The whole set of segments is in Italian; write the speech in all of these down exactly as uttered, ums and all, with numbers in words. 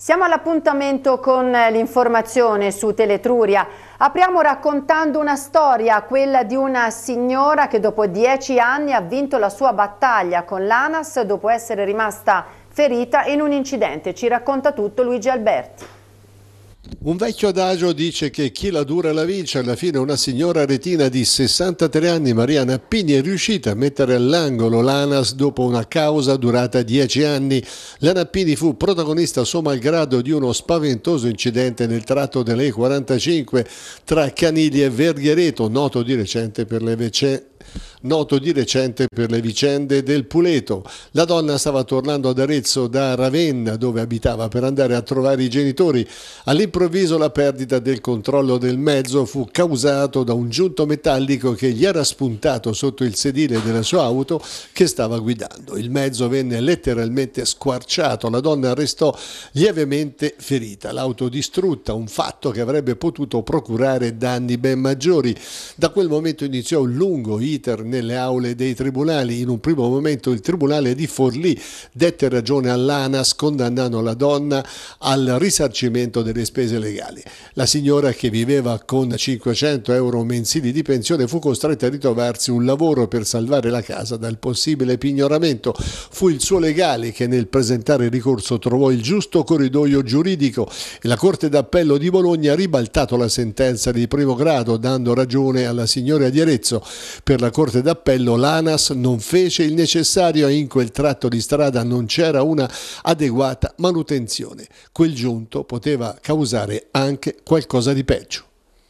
Siamo all'appuntamento con l'informazione su Teletruria. Apriamo raccontando una storia, quella di una signora che dopo dieci anni ha vinto la sua battaglia con l'ANAS dopo essere rimasta ferita in un incidente. Ci racconta tutto Luigi Alberti. Un vecchio adagio dice che chi la dura la vince. Alla fine una signora retina di sessantatré anni, Maria Nappini, è riuscita a mettere all'angolo l'ANAS dopo una causa durata dieci anni. La Nappini fu protagonista suo malgrado di uno spaventoso incidente nel tratto dell'E quarantacinque tra Canili e Verghereto, noto di recente per le vicende Noto di recente per le vicende del Puleto. La donna stava tornando ad Arezzo da Ravenna, dove abitava, per andare a trovare i genitori. All'improvviso la perdita del controllo del mezzo fu causato da un giunto metallico che gli era spuntato sotto il sedile della sua auto che stava guidando. Il mezzo venne letteralmente squarciato, la donna restò lievemente ferita, l'auto distrutta, un fatto che avrebbe potuto procurare danni ben maggiori. Da quel momento iniziò un lungo iter nelle aule dei tribunali. In un primo momento il tribunale di Forlì dette ragione all'ANAS condannando la donna al risarcimento delle spese legali. La signora, che viveva con cinquecento euro mensili di pensione, fu costretta a ritrovarsi un lavoro per salvare la casa dal possibile pignoramento. Fu il suo legale che nel presentare ricorso trovò il giusto corridoio giuridico e la Corte d'Appello di Bologna ha ribaltato la sentenza di primo grado, dando ragione alla signora di Arezzo. Per la Corte d'Appello l'ANAS non fece il necessario e in quel tratto di strada non c'era una adeguata manutenzione. Quel giunto poteva causare anche qualcosa di peggio.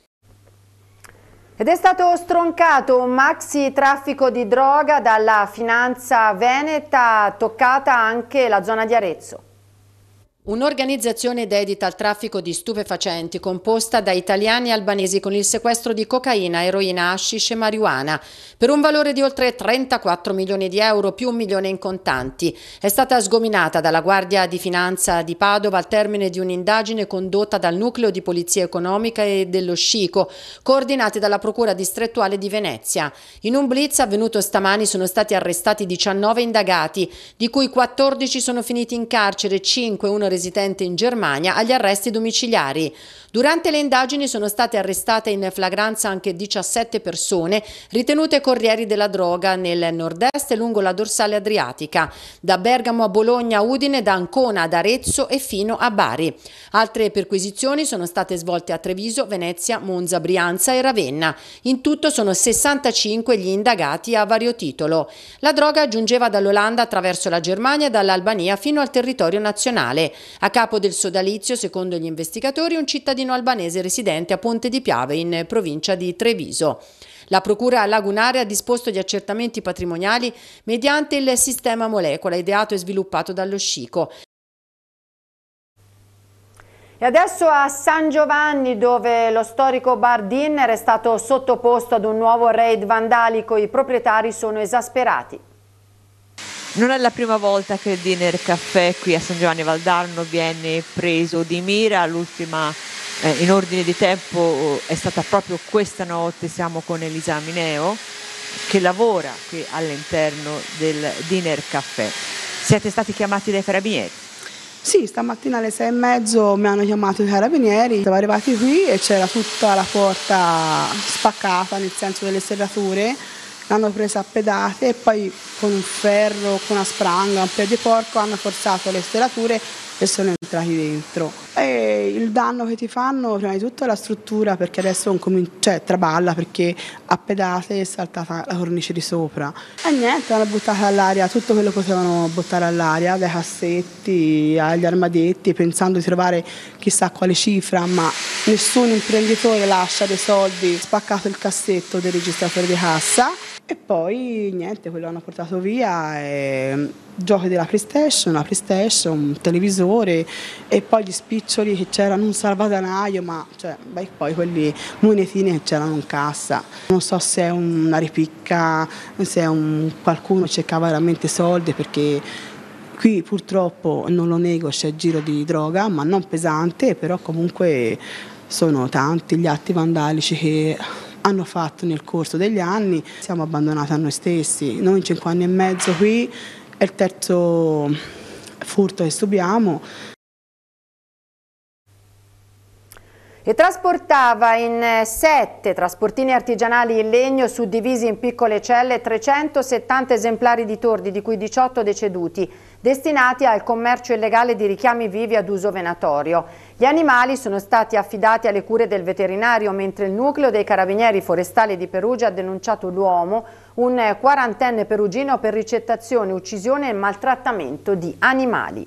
Ed è stato stroncato un maxi traffico di droga dalla finanza veneta, toccata anche la zona di Arezzo. Un'organizzazione dedita al traffico di stupefacenti composta da italiani e albanesi con il sequestro di cocaina, eroina, hashish e marijuana per un valore di oltre trentaquattro milioni di euro più un milione in contanti. È stata sgominata dalla Guardia di Finanza di Padova al termine di un'indagine condotta dal Nucleo di Polizia Economica e dello Scico, coordinati dalla Procura distrettuale di Venezia. In un blitz avvenuto stamani sono stati arrestati diciannove indagati, di cui quattordici sono finiti in carcere, cinque uno residente in Germania, agli arresti domiciliari. Durante le indagini sono state arrestate in flagranza anche diciassette persone ritenute corrieri della droga nel nord-est e lungo la dorsale adriatica, da Bergamo a Bologna a Udine, da Ancona ad Arezzo e fino a Bari. Altre perquisizioni sono state svolte a Treviso, Venezia, Monza, Brianza e Ravenna. In tutto sono sessantacinque gli indagati a vario titolo. La droga giungeva dall'Olanda attraverso la Germania e dall'Albania fino al territorio nazionale. A capo del sodalizio, secondo gli investigatori, un cittadino albanese residente a Ponte di Piave, in provincia di Treviso. La Procura lagunare ha disposto gli accertamenti patrimoniali mediante il sistema molecola ideato e sviluppato dallo Scico. E adesso a San Giovanni, dove lo storico bar Dinner è stato sottoposto ad un nuovo raid vandalico, i proprietari sono esasperati. Non è la prima volta che il Dinner Caffè qui a San Giovanni Valdarno viene preso di mira. L'ultima eh, in ordine di tempo è stata proprio questa notte. Siamo con Elisa Mineo che lavora qui all'interno del Dinner Caffè. Siete stati chiamati dai carabinieri? Sì, stamattina alle sei e mezzo mi hanno chiamato i carabinieri, siamo arrivati qui e c'era tutta la porta spaccata, nel senso delle serrature. L'hanno presa a pedate e poi con un ferro, con una spranga, un piede porco hanno forzato le serrature e sono entrati dentro. E il danno che ti fanno, prima di tutto, è la struttura, perché adesso cioè, traballa perché a pedate è saltata la cornice di sopra. E niente, hanno buttato all'aria tutto quello che potevano buttare all'aria, dai cassetti agli armadietti, pensando di trovare chissà quale cifra, ma nessun imprenditore lascia dei soldi. Spaccato il cassetto del registratore di cassa. E poi niente, quello hanno portato via, eh, giochi della PlayStation, una PlayStation, un televisore e poi gli spiccioli che c'erano, un salvadanaio, ma cioè, beh, poi quelli monetini che c'erano in cassa. Non so se è una ripicca, se è un qualcuno che cercava veramente soldi, perché qui purtroppo, non lo nego, c'è giro di droga, ma non pesante, però comunque sono tanti gli atti vandalici che hanno fatto nel corso degli anni. Siamo abbandonati a noi stessi. Noi in cinque anni e mezzo qui è il terzo furto che subiamo. E trasportava in sette trasportini artigianali in legno suddivisi in piccole celle trecentosettanta esemplari di tordi, di cui diciotto deceduti, destinati al commercio illegale di richiami vivi ad uso venatorio. Gli animali sono stati affidati alle cure del veterinario, mentre il nucleo dei carabinieri forestali di Perugia ha denunciato l'uomo, un quarantenne perugino, per ricettazione, uccisione e maltrattamento di animali.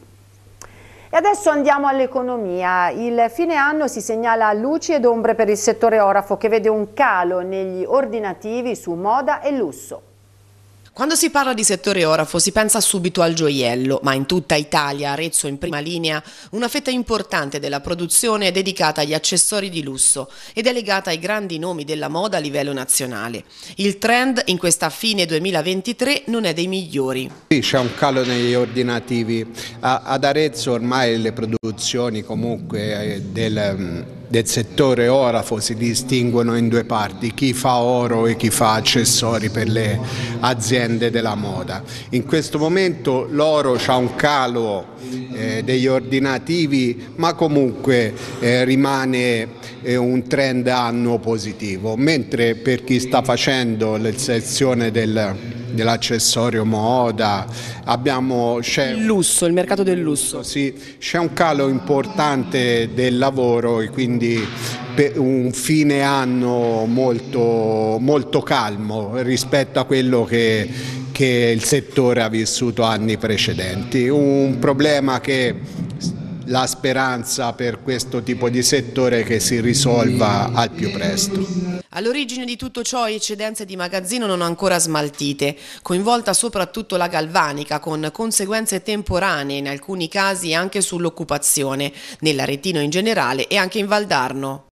E adesso andiamo all'economia. Il fine anno si segnala luci ed ombre per il settore orafo, che vede un calo negli ordinativi su moda e lusso. Quando si parla di settore orafo si pensa subito al gioiello, ma in tutta Italia, Arezzo in prima linea, una fetta importante della produzione è dedicata agli accessori di lusso ed è legata ai grandi nomi della moda a livello nazionale. Il trend in questa fine duemilaventitré non è dei migliori. Sì, c'è un calo negli ordinativi. A, ad Arezzo ormai le produzioni comunque del... del settore orafo si distinguono in due parti, chi fa oro e chi fa accessori per le aziende della moda. In questo momento l'oro ha un calo eh, degli ordinativi, ma comunque eh, rimane eh, un trend annuo positivo, mentre per chi sta facendo la sezione del, dell'accessorio moda abbiamo c'è il lusso, il mercato del lusso. Sì, c'è un calo importante del lavoro e quindi per un fine anno molto, molto calmo rispetto a quello che, che il settore ha vissuto anni precedenti. Un problema che la speranza per questo tipo di settore è che si risolva al più presto. All'origine di tutto ciò eccedenze di magazzino non ancora smaltite, coinvolta soprattutto la galvanica, con conseguenze temporanee in alcuni casi anche sull'occupazione, nell'Aretino in generale e anche in Valdarno.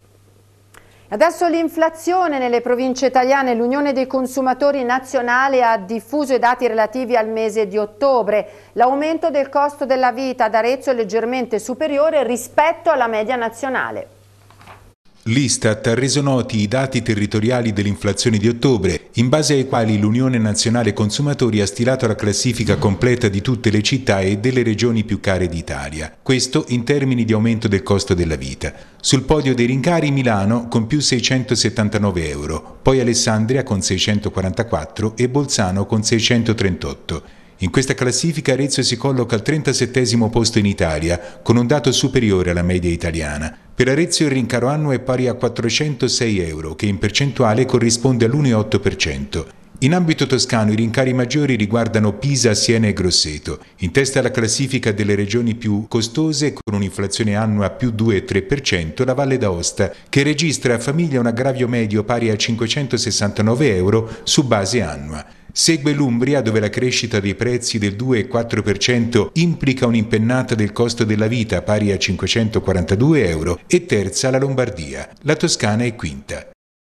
Adesso l'inflazione nelle province italiane. L'Unione dei Consumatori Nazionale ha diffuso i dati relativi al mese di ottobre. L'aumento del costo della vita ad Arezzo è leggermente superiore rispetto alla media nazionale. L'Istat ha reso noti i dati territoriali dell'inflazione di ottobre, in base ai quali l'Unione Nazionale Consumatori ha stilato la classifica completa di tutte le città e delle regioni più care d'Italia. Questo in termini di aumento del costo della vita. Sul podio dei rincari Milano con più seicentosettantanove euro, poi Alessandria con seicentoquarantaquattro e Bolzano con seicentotrentotto. In questa classifica Arezzo si colloca al trentasettesimo posto in Italia, con un dato superiore alla media italiana. Per Arezzo il rincaro annuo è pari a quattrocentosei euro, che in percentuale corrisponde all'uno virgola otto per cento. In ambito toscano i rincari maggiori riguardano Pisa, Siena e Grosseto. In testa alla classifica delle regioni più costose, con un'inflazione annua a più due virgola tre per cento, la Valle d'Aosta, che registra a famiglia un aggravio medio pari a cinquecentosessantanove euro su base annua. Segue l'Umbria, dove la crescita dei prezzi del due virgola quattro per cento implica un'impennata del costo della vita pari a cinquecentoquarantadue euro, e terza la Lombardia. La Toscana è quinta.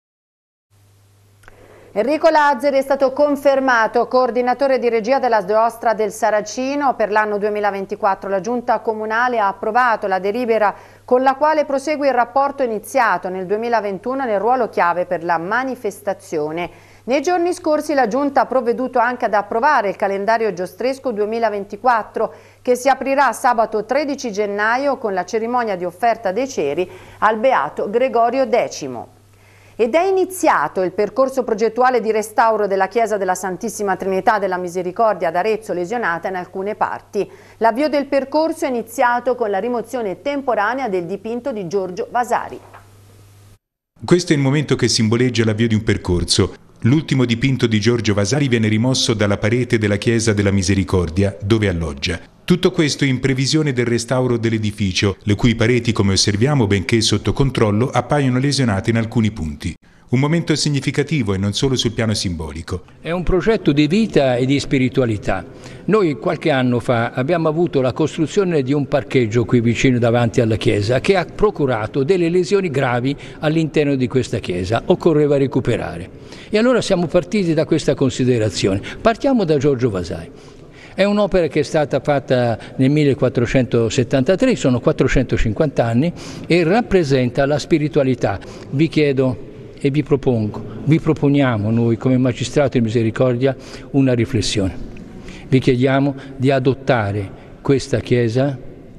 Enrico Lazzari è stato confermato coordinatore di regia della Giostra del Saracino per l'anno duemilaventiquattro. La Giunta Comunale ha approvato la delibera con la quale prosegue il rapporto iniziato nel duemilaventuno nel ruolo chiave per la manifestazione. Nei giorni scorsi la Giunta ha provveduto anche ad approvare il calendario giostresco duemilaventiquattro, che si aprirà sabato tredici gennaio con la cerimonia di offerta dei ceri al Beato Gregorio decimo. Ed è iniziato il percorso progettuale di restauro della chiesa della Santissima Trinità della Misericordia ad Arezzo, lesionata in alcune parti. L'avvio del percorso è iniziato con la rimozione temporanea del dipinto di Giorgio Vasari. Questo è il momento che simboleggia l'avvio di un percorso. L'ultimo dipinto di Giorgio Vasari viene rimosso dalla parete della chiesa della Misericordia, dove alloggia. Tutto questo in previsione del restauro dell'edificio, le cui pareti, come osserviamo, benché sotto controllo, appaiono lesionate in alcuni punti. Un momento significativo e non solo sul piano simbolico. È un progetto di vita e di spiritualità. Noi qualche anno fa abbiamo avuto la costruzione di un parcheggio qui vicino davanti alla chiesa che ha procurato delle lesioni gravi all'interno di questa chiesa. Occorreva recuperare. E allora siamo partiti da questa considerazione. Partiamo da Giorgio Vasari. È un'opera che è stata fatta nel millequattrocentosettantatré, sono quattrocentocinquanta anni, e rappresenta la spiritualità. Vi chiedo e vi propongo, vi proponiamo noi come Magistrato di Misericordia una riflessione. Vi chiediamo di adottare questa Chiesa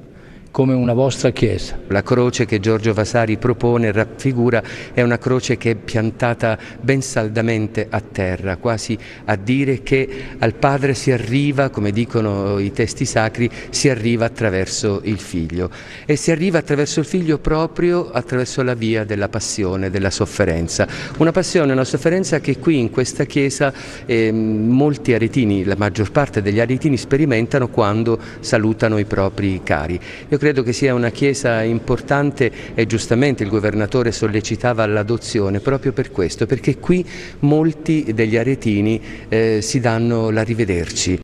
come una vostra chiesa. La croce che Giorgio Vasari propone, raffigura, è una croce che è piantata ben saldamente a terra, quasi a dire che al Padre si arriva, come dicono i testi sacri, si arriva attraverso il Figlio. E si arriva attraverso il Figlio proprio attraverso la via della passione, della sofferenza. Una passione, una sofferenza che qui in questa chiesa eh, molti aretini, la maggior parte degli aretini sperimentano quando salutano i propri cari. Io credo che sia una chiesa importante e giustamente il governatore sollecitava l'adozione proprio per questo, perché qui molti degli aretini eh, si danno l'arrivederci.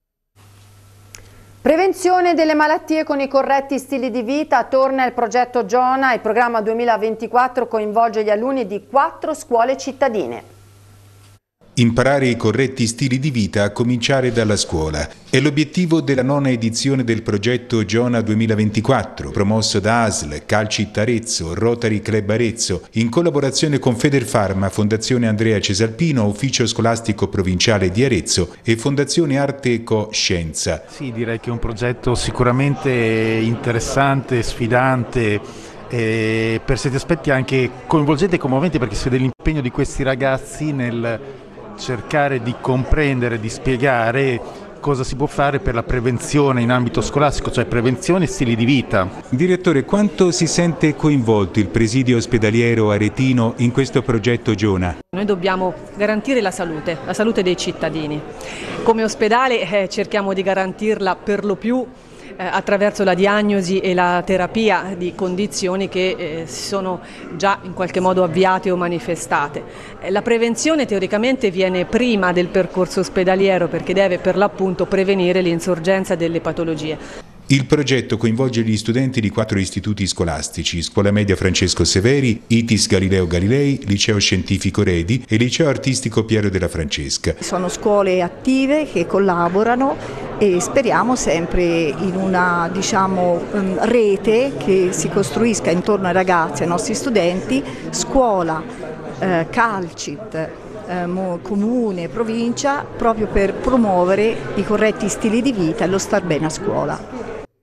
Prevenzione delle malattie con i corretti stili di vita, torna il progetto Giona. Il programma duemilaventiquattro coinvolge gli alunni di quattro scuole cittadine. Imparare i corretti stili di vita a cominciare dalla scuola. È l'obiettivo della nona edizione del progetto Giona duemilaventiquattro, promosso da A S L, Calcit Arezzo, Rotary Club Arezzo, in collaborazione con Federfarma, Fondazione Andrea Cesalpino, Ufficio Scolastico Provinciale di Arezzo e Fondazione Arte e Co Scienza. Sì, direi che è un progetto sicuramente interessante, sfidante, e per certi aspetti anche coinvolgente e commovente, perché si vede l'impegno di questi ragazzi nel cercare di comprendere, di spiegare cosa si può fare per la prevenzione in ambito scolastico, cioè prevenzione e stili di vita. Direttore, quanto si sente coinvolto il presidio ospedaliero aretino in questo progetto Giona? Noi dobbiamo garantire la salute, la salute dei cittadini. Come ospedale eh, cerchiamo di garantirla per lo più Eh, attraverso la diagnosi e la terapia di condizioni che eh, si sono già in qualche modo avviate o manifestate. Eh, la prevenzione teoricamente viene prima del percorso ospedaliero, perché deve per l'appunto prevenire l'insorgenza delle patologie. Il progetto coinvolge gli studenti di quattro istituti scolastici: Scuola Media Francesco Severi, I T I S Galileo Galilei, Liceo Scientifico Redi e Liceo Artistico Piero della Francesca. Sono scuole attive che collaborano e speriamo sempre in una, diciamo, rete che si costruisca intorno ai ragazzi, ai nostri studenti, scuola, eh, Calcit, eh, comune, provincia, proprio per promuovere i corretti stili di vita e lo star bene a scuola.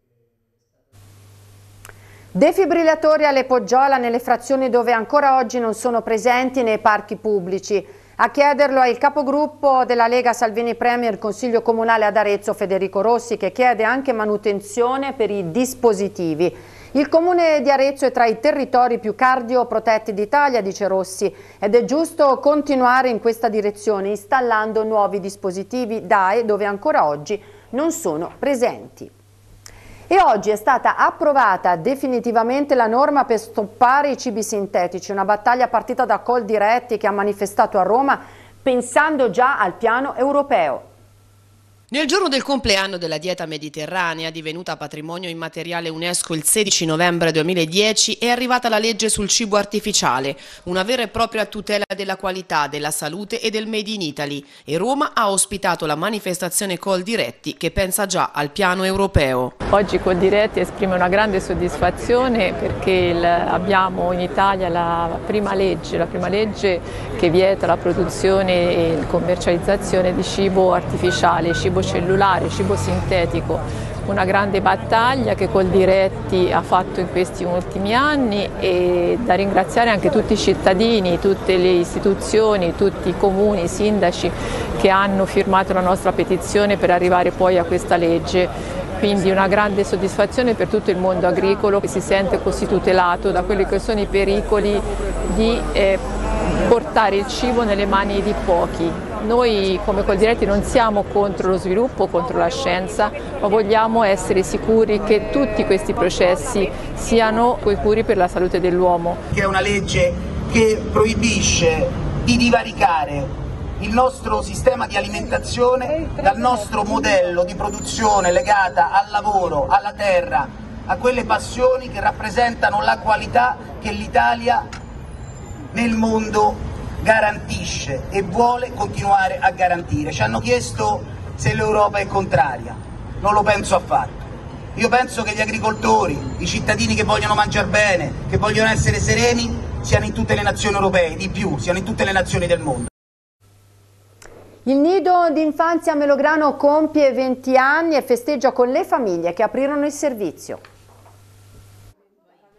Defibrillatori alle Poggiola nelle frazioni dove ancora oggi non sono presenti nei parchi pubblici. A chiederlo è il capogruppo della Lega Salvini Premier, Consiglio Comunale ad Arezzo, Federico Rossi, che chiede anche manutenzione per i dispositivi. Il Comune di Arezzo è tra i territori più cardioprotetti d'Italia, dice Rossi, ed è giusto continuare in questa direzione installando nuovi dispositivi D A E dove ancora oggi non sono presenti. E oggi è stata approvata definitivamente la norma per stoppare i cibi sintetici, una battaglia partita da Coldiretti che ha manifestato a Roma pensando già al piano europeo. Nel giorno del compleanno della dieta mediterranea, divenuta patrimonio immateriale UNESCO il sedici novembre duemiladieci, è arrivata la legge sul cibo artificiale, una vera e propria tutela della qualità, della salute e del Made in Italy, e Roma ha ospitato la manifestazione Coldiretti che pensa già al piano europeo. Oggi Coldiretti esprime una grande soddisfazione perché il, abbiamo in Italia la prima legge, la prima legge che vieta la produzione e la commercializzazione di cibo artificiale, cibo cellulare, cibo sintetico. Una grande battaglia che Coldiretti ha fatto in questi ultimi anni, e da ringraziare anche tutti i cittadini, tutte le istituzioni, tutti i comuni, i sindaci che hanno firmato la nostra petizione per arrivare poi a questa legge. Quindi una grande soddisfazione per tutto il mondo agricolo che si sente così tutelato da quelli che sono i pericoli di eh, portare il cibo nelle mani di pochi. Noi come Coldiretti non siamo contro lo sviluppo, contro la scienza, ma vogliamo essere sicuri che tutti questi processi siano sicuri per la salute dell'uomo. Che è una legge che proibisce di divaricare il nostro sistema di alimentazione dal nostro modello di produzione legata al lavoro, alla terra, a quelle passioni che rappresentano la qualità che l'Italia nel mondo garantisce e vuole continuare a garantire. Ci hanno chiesto se l'Europa è contraria, non lo penso affatto. Io penso che gli agricoltori, i cittadini che vogliono mangiare bene, che vogliono essere sereni, siano in tutte le nazioni europee, di più, siano in tutte le nazioni del mondo. Il nido d'infanzia Melograno compie venti anni e festeggia con le famiglie che aprirono il servizio.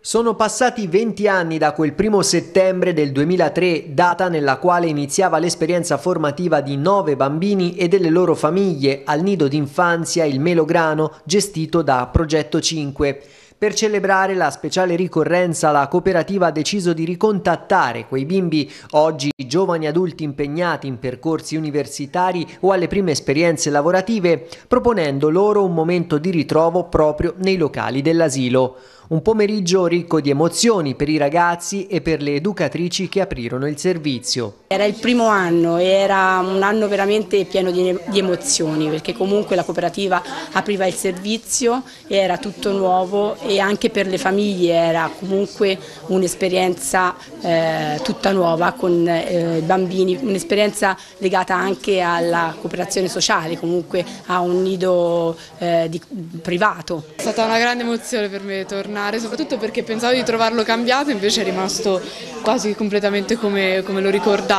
Sono passati venti anni da quel primo settembre del duemilatré, data nella quale iniziava l'esperienza formativa di nove bambini e delle loro famiglie al nido d'infanzia Il Melograno, gestito da Progetto cinque. Per celebrare la speciale ricorrenza, la cooperativa ha deciso di ricontattare quei bimbi, oggi giovani adulti impegnati in percorsi universitari o alle prime esperienze lavorative, proponendo loro un momento di ritrovo proprio nei locali dell'asilo. Un pomeriggio ricco di emozioni per i ragazzi e per le educatrici che aprirono il servizio. Era il primo anno e era un anno veramente pieno di, di emozioni, perché comunque la cooperativa apriva il servizio, era tutto nuovo e anche per le famiglie era comunque un'esperienza eh, tutta nuova con eh, bambini, un'esperienza legata anche alla cooperazione sociale, comunque a un nido eh, di, privato. È stata una grande emozione per me tornare, soprattutto perché pensavo di trovarlo cambiato, invece è rimasto quasi completamente come, come lo ricordavo.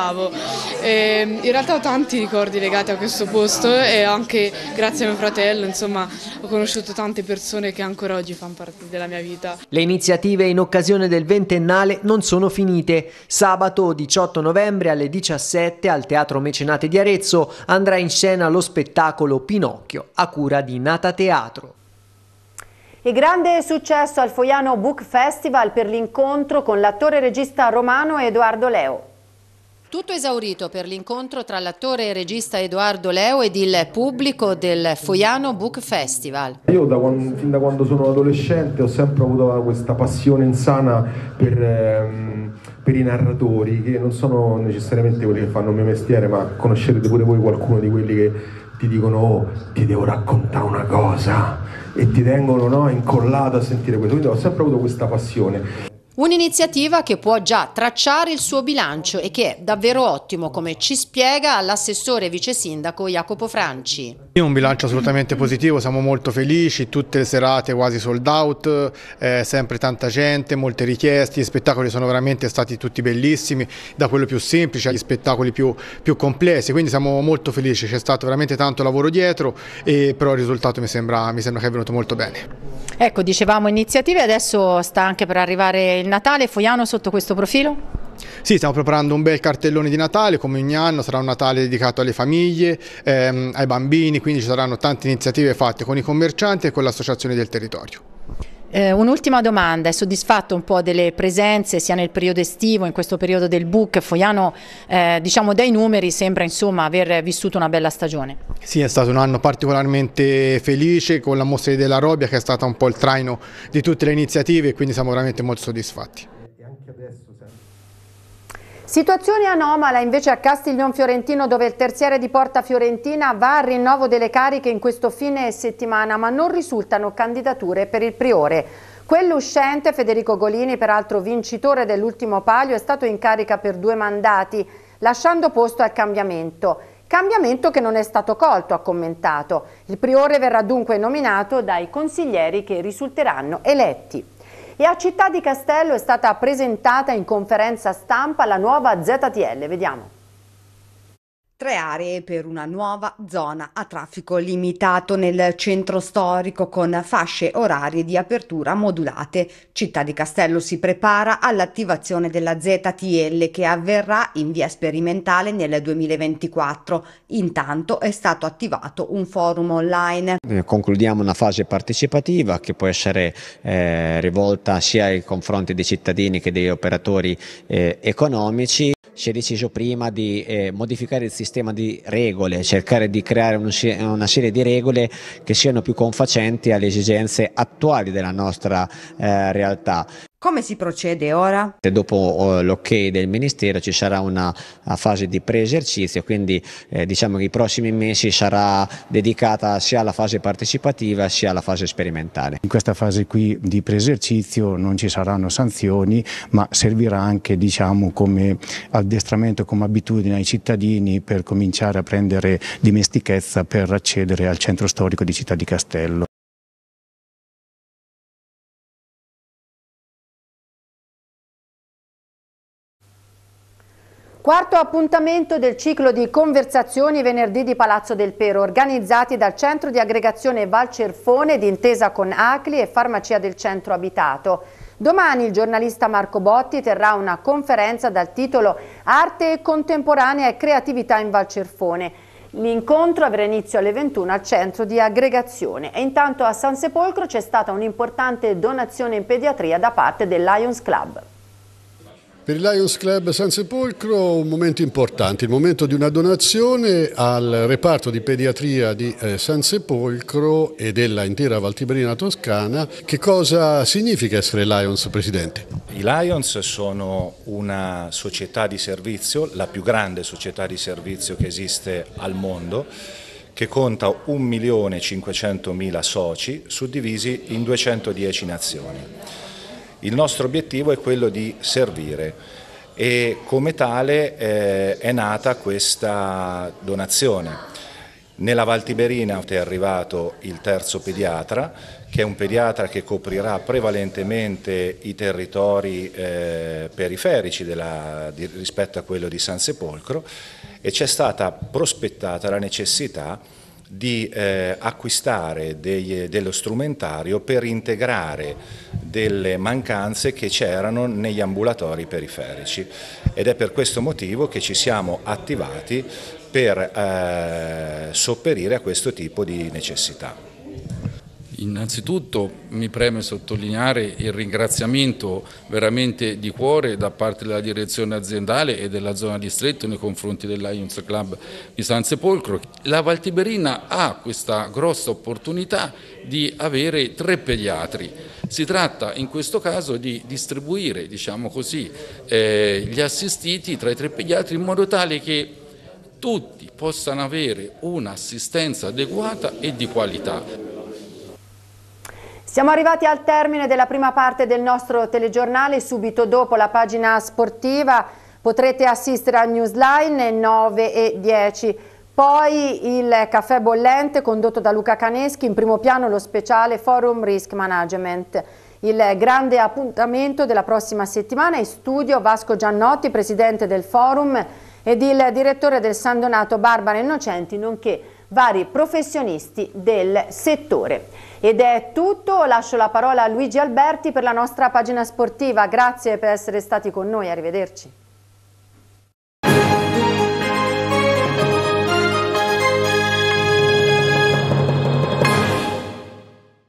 E in realtà ho tanti ricordi legati a questo posto e anche grazie a mio fratello, insomma, ho conosciuto tante persone che ancora oggi fanno parte della mia vita. Le iniziative in occasione del ventennale non sono finite. Sabato diciotto novembre alle diciassette al Teatro Mecenate di Arezzo andrà in scena lo spettacolo Pinocchio a cura di Nata Teatro. E grande successo al Foiano Book Festival per l'incontro con l'attore e regista romano Edoardo Leo. Tutto esaurito per l'incontro tra l'attore e regista Edoardo Leo ed il pubblico del Foiano Book Festival. Io da quando, fin da quando sono adolescente ho sempre avuto questa passione insana per, ehm, per i narratori, che non sono necessariamente quelli che fanno il mio mestiere, ma conoscerete pure voi qualcuno di quelli che ti dicono oh, ti devo raccontare una cosa e ti tengono, no, incollato a sentire questo, quindi ho sempre avuto questa passione. Un'iniziativa che può già tracciare il suo bilancio e che è davvero ottimo, come ci spiega l'assessore vice sindaco Jacopo Franci. Un bilancio assolutamente positivo, siamo molto felici, tutte le serate quasi sold out, eh, sempre tanta gente, molte richieste, gli spettacoli sono veramente stati tutti bellissimi, da quello più semplice agli spettacoli più, più complessi, quindi siamo molto felici, c'è stato veramente tanto lavoro dietro, e però il risultato mi sembra, mi sembra che è venuto molto bene. Ecco, dicevamo iniziative, adesso sta anche per arrivare il Natale. Foiano sotto questo profilo? Sì, stiamo preparando un bel cartellone di Natale, come ogni anno sarà un Natale dedicato alle famiglie, ehm, ai bambini, quindi ci saranno tante iniziative fatte con i commercianti e con l'associazione del territorio. Eh, un'ultima domanda, è soddisfatto un po' delle presenze sia nel periodo estivo, in questo periodo del book? Foiano, eh, diciamo dai numeri, sembra insomma aver vissuto una bella stagione. Sì, è stato un anno particolarmente felice con la mostra di Della Robbia, che è stata un po' il traino di tutte le iniziative, e quindi siamo veramente molto soddisfatti. Situazione anomala invece a Castiglion Fiorentino, dove il terziere di Porta Fiorentina va al rinnovo delle cariche in questo fine settimana, ma non risultano candidature per il priore. Quello uscente, Federico Golini, peraltro vincitore dell'ultimo palio, è stato in carica per due mandati, lasciando posto al cambiamento. Cambiamento che non è stato colto, ha commentato. Il priore verrà dunque nominato dai consiglieri che risulteranno eletti. E a Città di Castello è stata presentata in conferenza stampa la nuova Z T L. Vediamo. Tre aree per una nuova zona a traffico limitato nel centro storico con fasce orarie di apertura modulate. Città di Castello si prepara all'attivazione della Z T L che avverrà in via sperimentale nel duemilaventiquattro. Intanto è stato attivato un forum online. Concludiamo una fase partecipativa che può essere eh, rivolta sia ai confronti dei cittadini che degli operatori eh, economici. Si è deciso prima di eh, modificare il sistema di regole, cercare di creare un, una serie di regole che siano più confacenti alle esigenze attuali della nostra eh, realtà. Come si procede ora? Dopo l'ok del Ministero ci sarà una, una fase di pre-esercizio, quindi eh, diciamo che i prossimi mesi sarà dedicata sia alla fase partecipativa sia alla fase sperimentale. In questa fase qui di pre-esercizio non ci saranno sanzioni, ma servirà anche, diciamo, come addestramento, come abitudine ai cittadini per cominciare a prendere dimestichezza per accedere al centro storico di Città di Castello. Quarto appuntamento del ciclo di conversazioni venerdì di Palazzo del Pero, organizzati dal Centro di Aggregazione Val Cerfone d'intesa con A C L I e Farmacia del Centro Abitato. Domani il giornalista Marco Botti terrà una conferenza dal titolo Arte contemporanea e creatività in Val Cerfone. L'incontro avrà inizio alle ventuno al centro di aggregazione e intanto a San Sepolcro c'è stata un'importante donazione in pediatria da parte del Lions Club. Per il Lions Club San Sepolcro un momento importante, il momento di una donazione al reparto di pediatria di eh, San Sepolcro e della intera Val Tiberina toscana. Che cosa significa essere Lions, Presidente? I Lions sono una società di servizio, la più grande società di servizio che esiste al mondo, che conta un milione e cinquecentomila soci suddivisi in duecentodieci nazioni. Il nostro obiettivo è quello di servire e come tale eh, è nata questa donazione. Nella Val Tiberina è arrivato il terzo pediatra, che è un pediatra che coprirà prevalentemente i territori eh, periferici della, di, rispetto a quello di San Sepolcro, e c'è stata prospettata la necessità di eh, acquistare dei, dello strumentario per integrare delle mancanze che c'erano negli ambulatori periferici, ed è per questo motivo che ci siamo attivati per eh, sopperire a questo tipo di necessità. Innanzitutto mi preme sottolineare il ringraziamento veramente di cuore da parte della direzione aziendale e della zona distretto nei confronti del Lions Club di San Sepolcro. La Val Tiberina ha questa grossa opportunità di avere tre pediatri. Si tratta in questo caso di distribuire, diciamo così, eh, gli assistiti tra i tre pediatri in modo tale che tutti possano avere un'assistenza adeguata e di qualità. Siamo arrivati al termine della prima parte del nostro telegiornale. Subito dopo la pagina sportiva potrete assistere al Newsline nove e dieci. Poi il caffè bollente condotto da Luca Caneschi, in primo piano lo speciale Forum Risk Management. Il grande appuntamento della prossima settimana in studio Vasco Giannotti, presidente del Forum, ed il direttore del San Donato Barbara Innocenti, nonché vari professionisti del settore. Ed è tutto, lascio la parola a Luigi Alberti per la nostra pagina sportiva. Grazie per essere stati con noi, arrivederci.